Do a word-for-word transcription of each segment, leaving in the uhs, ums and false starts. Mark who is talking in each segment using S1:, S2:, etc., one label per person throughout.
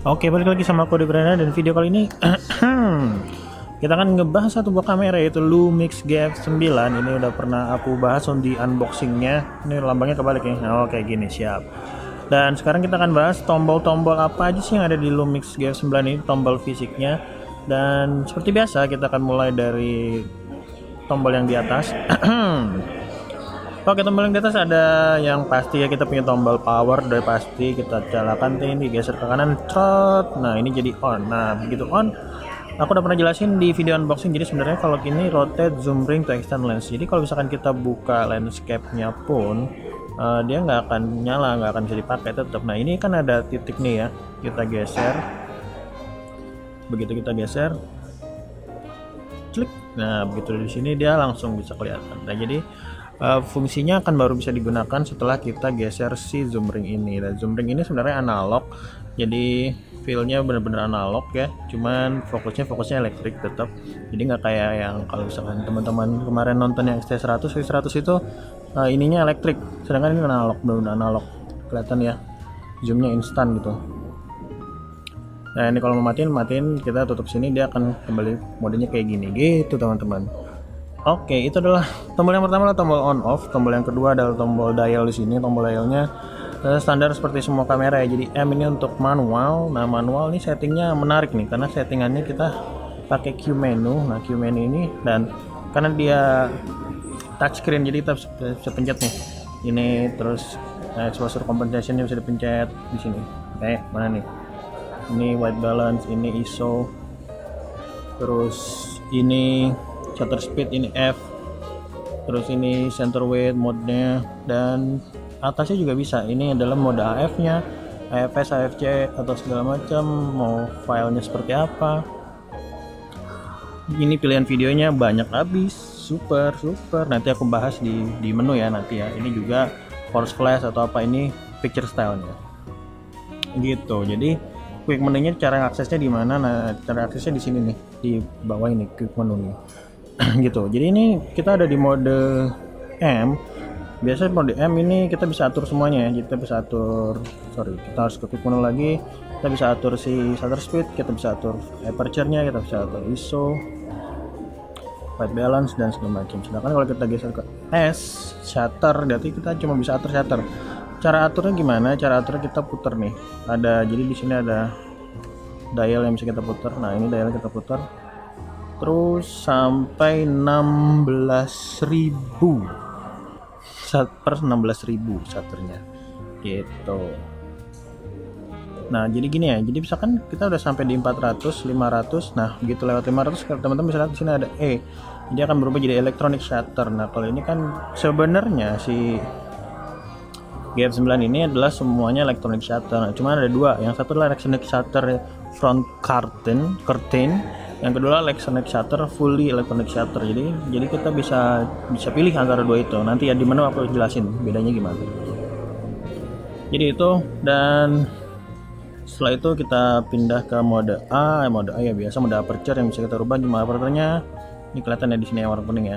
S1: Oke, balik lagi sama aku Brana, dan video kali ini kita akan ngebahas satu buah kamera, yaitu Lumix G F sembilan. Ini udah pernah aku bahas di unboxingnya. Ini lambangnya kebalik ya. Nah, kayak gini, siap. Dan sekarang kita akan bahas tombol-tombol apa aja sih yang ada di Lumix G F sembilan ini, tombol fisiknya. Dan seperti biasa kita akan mulai dari tombol yang di atas. Oke, tombol yang di atas ada yang pasti ya, kita punya tombol power, udah pasti kita nyalakan ini, geser ke kanan, trot. Nah, ini jadi on. Nah, begitu on, aku udah pernah jelasin di video unboxing. Jadi sebenarnya kalau ini rotate, zoom ring to extend lens. Jadi kalau misalkan kita buka landscape-nya pun uh, dia nggak akan nyala, nggak akan bisa dipakai tetap. Nah, ini kan ada titik nih ya, kita geser. Begitu kita geser, klik. Nah, begitu di sini dia langsung bisa kelihatan. Nah, jadi Uh, fungsinya akan baru bisa digunakan setelah kita geser si zoom ring ini. Dan zoom ring ini sebenarnya analog, jadi feelnya bener-bener analog ya, cuman fokusnya fokusnya elektrik tetap. Jadi nggak kayak yang kalau misalkan teman-teman kemarin nonton yang X T seratus X seratus itu uh, ininya elektrik, sedangkan ini analog, bener-bener analog, kelihatan ya, zoomnya instan gitu. Nah, ini kalau mau matiin, matiin kita tutup sini, dia akan kembali modenya kayak gini gitu teman-teman. Oke, itu adalah tombol yang pertama adalah tombol on off. Tombol yang kedua adalah tombol dial di sini. Tombol dialnya standar seperti semua kamera ya. Jadi M ini untuk manual. Nah, manual ini settingnya menarik nih, karena settingannya kita pakai Q menu. Nah, Q menu ini, dan karena dia touchscreen, jadi kita bisa pencet nih. Ini terus nah, exposure compensation bisa dipencet di sini. Oke, mana nih? Ini white balance, ini I S O. Terus ini shutter speed, ini F, terus ini center weight mode-nya, dan atasnya juga bisa. Ini adalah mode A F nya, A F S, A F C atau segala macam, mau filenya seperti apa. Ini pilihan videonya banyak habis, super super. Nanti aku bahas di di menu ya nanti ya. Ini juga force flash atau apa, ini picture style-nya gitu. Jadi quick menunya, cara aksesnya di mana? Nah, cara aksesnya di sini nih, di bawah ini quick menu nih. Gitu. Jadi ini kita ada di mode M. Biasanya mode M ini kita bisa atur semuanya ya. Jadi kita bisa atur, sorry, kita harus ke quick menu lagi. Kita bisa atur si shutter speed, kita bisa atur aperture-nya, kita bisa atur I S O, white balance, dan segala macam. Sedangkan kalau kita geser ke S, shutter, berarti kita cuma bisa atur shutter. Cara aturnya gimana? Cara aturnya kita putar nih. Ada, jadi di sini ada dial yang bisa kita putar. Nah, ini dial kita putar terus sampai enam belas ribu per enam belas ribu shutternya gitu. Nah, jadi gini ya, jadi misalkan kita udah sampai di empat ratus, lima ratus. Nah, begitu lewat lima ratus, teman-teman bisa lihat di sini ada E, jadi akan berubah jadi electronic shutter. Nah, kalau ini kan sebenarnya si G F sembilan ini adalah semuanya electronic shutter. Nah, cuma ada dua, yang satu adalah electronic shutter front curtain curtain yang kedua electronic shutter fully electronic shutter. Jadi jadi kita bisa bisa pilih antara dua itu. Nanti ya di menu aku jelasin bedanya gimana. Jadi itu, dan setelah itu kita pindah ke mode A. Mode A ya biasa, mode aperture yang bisa kita rubah. Cuma aperture-nya ini kelihatan ya di sini yang warna kuning ya.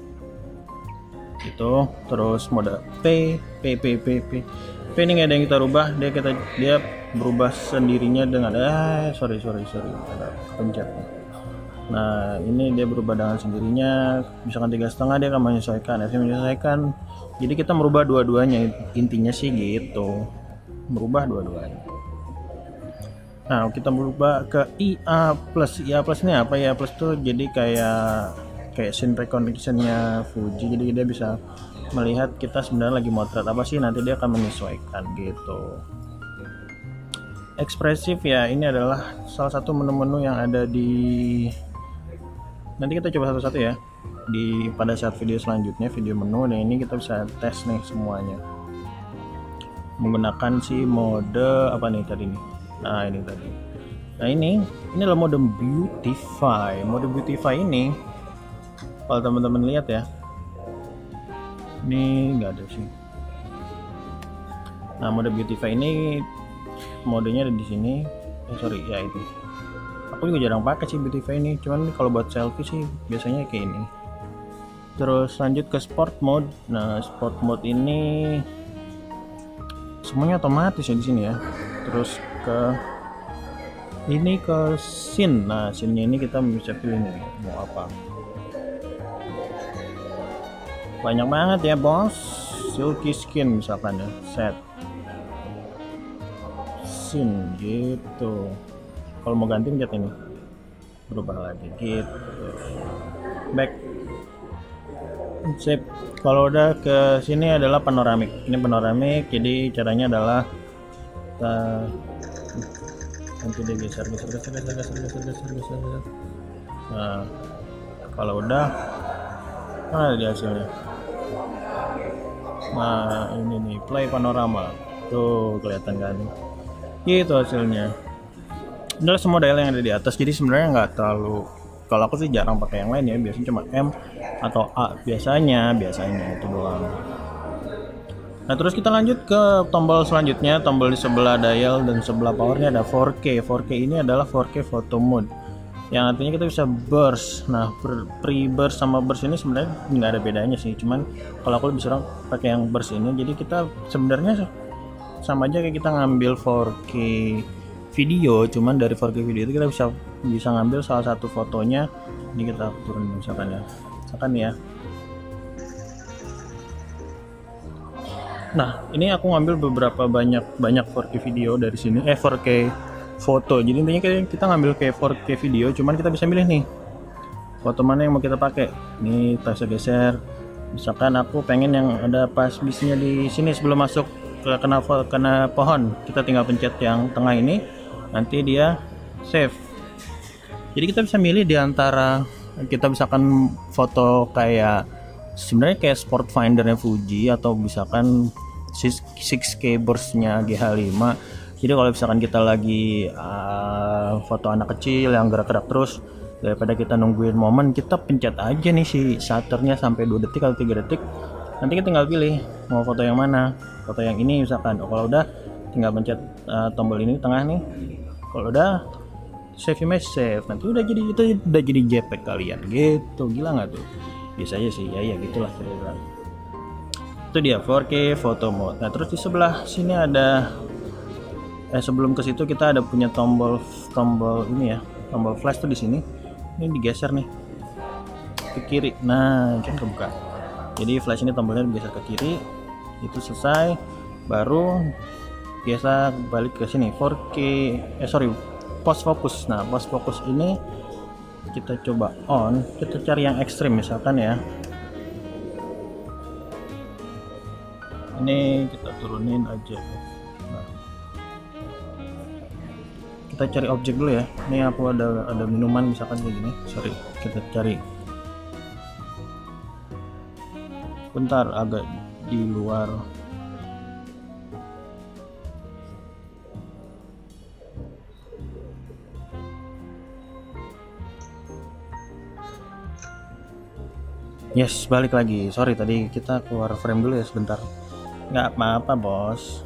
S1: Itu terus mode P, P, P, P, P. P ini nggak ada yang kita rubah, dia kita dia berubah sendirinya dengan eh sorry sorry sorry ada pencet. Nah, ini dia berubah dengan sendirinya. Misalkan tiga setengah dia akan menyesuaikan, F menyesuaikan. Jadi kita merubah dua-duanya, intinya sih gitu, merubah dua-duanya. Nah, kita merubah ke I A plus. I A plus ini apa? I A plus tuh jadi kayak kayak scene recognition-nya Fuji. Jadi dia bisa melihat kita sebenarnya lagi motret apa sih, nanti dia akan menyesuaikan gitu. Ekspresif ya, ini adalah salah satu menu-menu yang ada di, nanti kita coba satu-satu ya di pada saat video selanjutnya, video menu. Dan ini kita bisa tes nih semuanya menggunakan si mode apa nih tadi nih. Nah, ini tadi. Nah, ini ini adalah mode beautify. Mode beautify ini kalau teman-teman lihat ya, ini nggak ada sih. Nah, mode beautify ini modenya ada di sini. Eh sorry ya, itu aku juga jarang pakai sih beautify ini, cuman kalau buat selfie sih biasanya kayak ini. Terus lanjut ke sport mode. Nah, sport mode ini semuanya otomatis ya di sini ya. Terus ke ini ke scene. Nah, scene ini kita bisa pilih nih mau apa. Banyak banget ya bos. Silky skin misalkan ya, set scene gitu. Kalau mau ganti pencet ini, berubah lagi gitu. Back, sip. Kalau udah ke sini adalah panoramik. Ini panoramik, jadi caranya adalah kita nanti dia geser geser geser geser geser geser geser geser. Nah, kalau udah, mana di hasilnya? Nah, ini nih play panorama. Tuh kelihatan kan? Gitu hasilnya. Ini semua dial yang ada di atas, jadi sebenarnya nggak terlalu, kalau aku sih jarang pakai yang lain ya, biasanya cuma M atau A biasanya biasanya itu doang. Nah, terus kita lanjut ke tombol selanjutnya, tombol di sebelah dial dan sebelah powernya ada four K. four K ini adalah four K photo mode, yang artinya kita bisa burst. Nah, pre burst sama burst ini sebenarnya nggak ada bedanya sih, cuman kalau aku lebih sering pakai yang burst ini. Jadi kita sebenarnya sama aja kayak kita ngambil four K video, cuman dari four K video itu kita bisa bisa ngambil salah satu fotonya. Ini kita turun misalkan ya, misalkan ya. Nah, ini aku ngambil beberapa banyak banyak four K video dari sini, eh four K foto. Jadi intinya kita ngambil kayak four K video, cuman kita bisa milih nih foto mana yang mau kita pakai. Ini kita geser. Misalkan aku pengen yang ada pas bisnya di sini sebelum masuk ke kena kena pohon, kita tinggal pencet yang tengah ini, nanti dia save. Jadi kita bisa milih di antara, kita misalkan foto kayak sebenarnya kayak sport findernya Fuji, atau misalkan six K burstnya G H lima. Jadi kalau misalkan kita lagi uh, foto anak kecil yang gerak-gerak terus, daripada kita nungguin momen, kita pencet aja nih si shutternya sampai dua detik atau tiga detik. Nanti kita tinggal pilih mau foto yang mana. Foto yang ini misalkan. Oh, kalau udah tinggal pencet uh, tombol ini di tengah nih. Kalau udah save image, save. Nanti udah jadi, itu udah jadi J P G kalian gitu. Gila nggak tuh? Bisa aja sih. Ya ya gitulah kira-kira. Itu dia four K photo mode. Nah, terus di sebelah sini ada eh sebelum ke situ kita ada punya tombol tombol ini ya. Tombol flash tuh di sini. Ini digeser nih ke kiri. Nah, kan kebuka. Jadi flash ini tombolnya digeser ke kiri. Itu selesai, baru biasa balik ke sini four K eh sorry post focus. Nah, post focus ini kita coba on, kita cari yang ekstrim misalkan ya. Ini kita turunin aja. Nah, kita cari objek dulu ya. Ini aku ada ada minuman misalkan kayak gini. Sorry, kita cari. Bentar, agak di luar. Yes, balik lagi. Sorry tadi kita keluar frame dulu ya sebentar. Nggak apa-apa bos.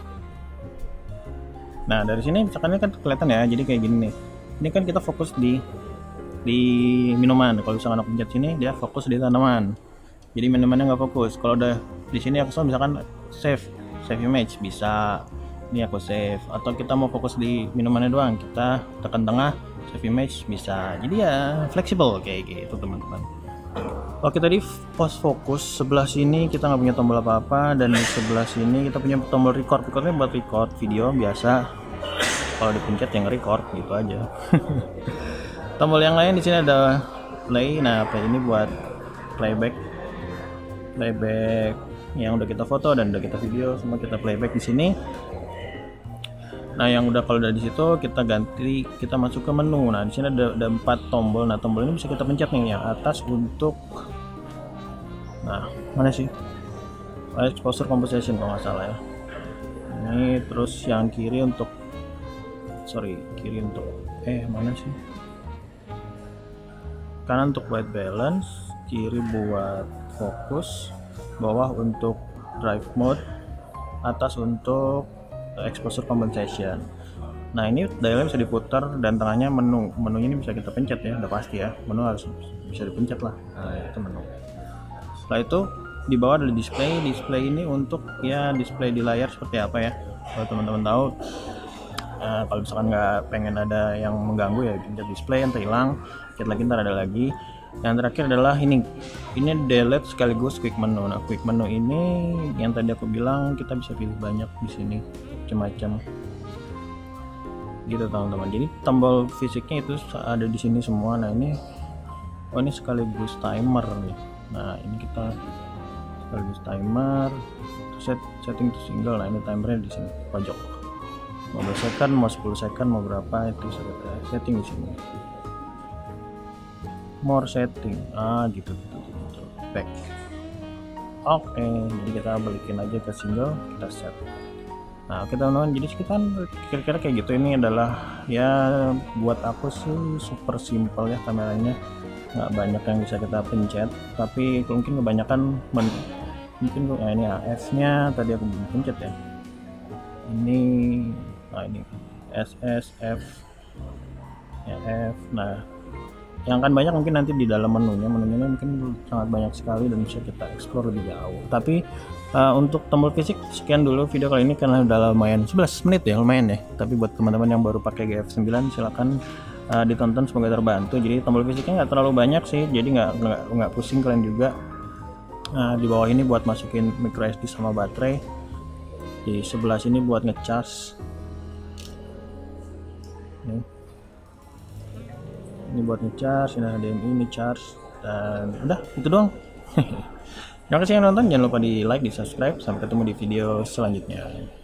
S1: Nah, dari sini misalkan ini kan kelihatan ya. Jadi kayak gini nih. Ini kan kita fokus di di minuman. Kalau misalkan aku pencet sini, dia fokus di tanaman. Jadi minumannya nggak fokus. Kalau udah di sini aku misalkan save save image, bisa. Ini aku save. Atau kita mau fokus di minumannya doang, kita tekan tengah, save image, bisa. Jadi ya fleksibel kayak gitu teman-teman. Oke, tadi post fokus sebelah sini kita nggak punya tombol apa-apa, dan di sebelah sini kita punya tombol record. Recordnya buat record video biasa. Kalau dipencet yang record gitu aja. Tombol yang lain di sini ada play. Nah, play ini buat playback. Playback yang udah kita foto dan udah kita video semua kita playback di sini. Nah, yang udah kalau udah di situ kita ganti, kita masuk ke menu. Nah, di sini ada ada empat tombol. Nah, tombol ini bisa kita pencet nih, yang atas untuk, nah mana sih, exposure composition kalau nggak salah ya. Ini terus yang kiri untuk, sorry kiri untuk, eh mana sih, kanan untuk white balance, kiri buat fokus, bawah untuk drive mode, atas untuk exposure compensation. Nah, ini dialnya bisa diputar dan tengahnya menu. Menunya ini bisa kita pencet ya, udah pasti ya. Menu harus bisa dipencet lah. Nah, itu menu. Setelah itu di bawah ada display. Display ini untuk ya display di layar seperti apa ya. Kalau teman-teman tahu, Nah, kalau misalkan nggak pengen ada yang mengganggu ya pencet display, ntar hilang, pencet lagi ntar ada lagi. Yang terakhir adalah ini, ini delete sekaligus quick menu. Nah quick menu ini yang tadi aku bilang kita bisa pilih banyak di sini, macam-macam gitu teman-teman. Jadi tombol fisiknya itu ada di sini semua. Nah ini, oh ini sekaligus timer nih. Nah ini kita sekaligus timer, set setting to single. Nah ini timernya di sini pojok, mau dua second, mau sepuluh second, mau berapa itu saya setting di sini. More setting, ah gitu gitu, gitu. Back. Oke, okay, jadi kita balikin aja ke single, kita set. Nah kita nonton, jadi sekitar kira-kira kayak gitu. Ini adalah ya buat aku sih super simple ya kameranya, nggak banyak yang bisa kita pencet, tapi mungkin kebanyakan men mungkin ya ini A F nya tadi aku belum pencet ya. Ini, nah ini S S F, ya F. Nah yang akan banyak mungkin nanti di dalam menunya, menunya mungkin sangat banyak sekali dan bisa kita explore lebih jauh. Tapi uh, untuk tombol fisik sekian dulu video kali ini karena udah lumayan sebelas menit ya, lumayan ya. Tapi buat teman-teman yang baru pakai G F sembilan silahkan uh, ditonton, semoga terbantu. Jadi tombol fisiknya nggak terlalu banyak sih, jadi nggak nggak nggak pusing kalian juga. Nah, di bawah ini buat masukin micro S D sama baterai, di sebelah sini buat ngecas. Nih. Ini buat ngecharge, ini H D M I, ini charge, dan udah itu doang. Terima kasih yang nonton, jangan lupa di like, di subscribe. Sampai ketemu di video selanjutnya.